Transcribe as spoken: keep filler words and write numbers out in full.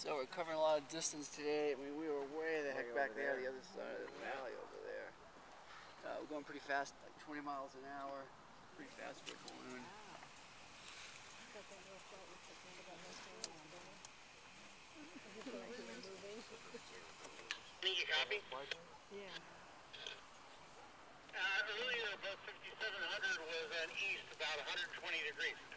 So we're covering a lot of distance today. I mean, we were way the heck back there, the other side of the valley over there. Uh, we're going pretty fast, like twenty miles an hour. Pretty fast for a balloon. Need you copy? Yeah. Uh, earlier, about fifty-seven hundred was an east, about one hundred twenty degrees.